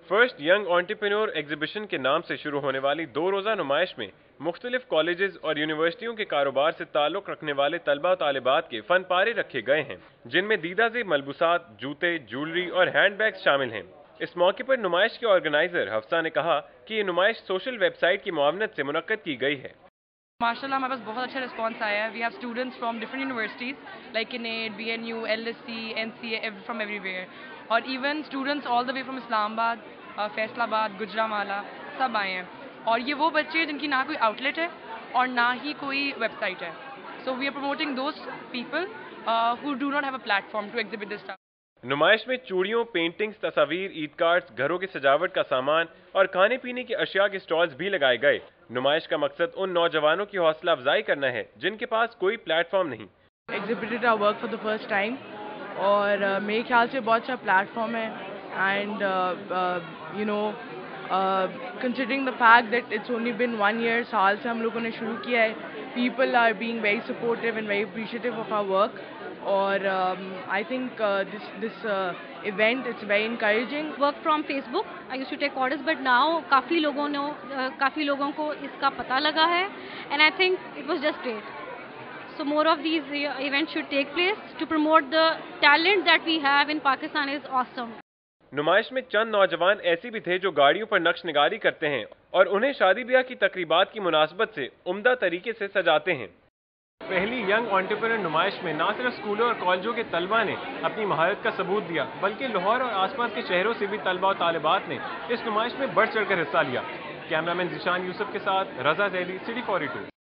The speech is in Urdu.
فرسٹ ینگ انٹرپرینور ایگزیبیشن کے نام سے شروع ہونے والی 2 روزہ نمائش میں مختلف کالجز اور یونیورسٹیوں کے کاروبار سے تعلق رکھنے والے طلبہ و طالبات کے فن پارے رکھے گئے ہیں، جن میں دیدہ زیب ملبوسات، جوتے، جیولری اور ہینڈ بیگز شامل ہیں۔ اس موقع پر نمائش کے آرگنائزر حفصہ نے کہا کہ یہ نمائش سوشل ویب سائٹ کی معاونت سے منعقد کی گئی ہے۔ ماشاء اللہ ہمارے پاس بہت اچھا رسپانس آیا ہے۔ We have students from different universities like Kinnaird, B N U, L S C, N C A, from everywhere, اور even students all the way from Islamabad, Faisal آباد، گجرانوالہ، سب آئے ہیں۔ اور یہ وہ بچے ہیں جن کی نہ کوئی آؤٹ لیٹ ہے اور نہ ہی کوئی ویب سائٹ ہے۔ So we are promoting those people who do not have a platform to exhibit this stuff. نمائش میں چوڑیوں، پینٹنگز، تصاویر، عید کارڈز، گھروں کی سجاوٹ کا سامان اور کھانے پینے کی اشیاء کے سٹالز بھی لگائے گئے۔ نمائش کا مقصد ان نوجوانوں کی حوصلہ افزائی کرنا ہے جن کے پاس کوئی پلیٹ فارم نہیں۔ Exhibited our work for the first time, اور میرے خیال سے بہت اچھا پلیٹ فارم ہے، and you know considering the fact that it's only been 1 year، سال سے ہم لوگوں نے شروع کیا ہے، people are being very supportive and very appreciative of our work, اور I think this event it's very encouraging. Work from Facebook I used to take orders, but now کافی لوگوں کو اس کا پتہ لگا ہے، and I think it was just great. So more of these events should take place to promote the talent that we have in Pakistan is awesome. نمائش میں چند نوجوان ایسے بھی تھے جو گاڑیوں پر نقش نگاری کرتے ہیں اور انہیں شادی بیاہ کی تقریبات کی مناسبت سے عمدہ طریقے سے سجاتے ہیں۔ پہلی ینگ انٹرپرینور نمائش میں نہ صرف اسکولوں اور کالجوں کے طلبہ نے اپنی مہارت کا ثبوت دیا، بلکہ لاہور اور آس پاس کے شہروں سے بھی طلبہ اور طالبات نے اس نمائش میں بڑھ چڑھ کر حصہ لیا۔ کیمرامین ذیشان یوسف کے ساتھ رضا ذیلی، City 42۔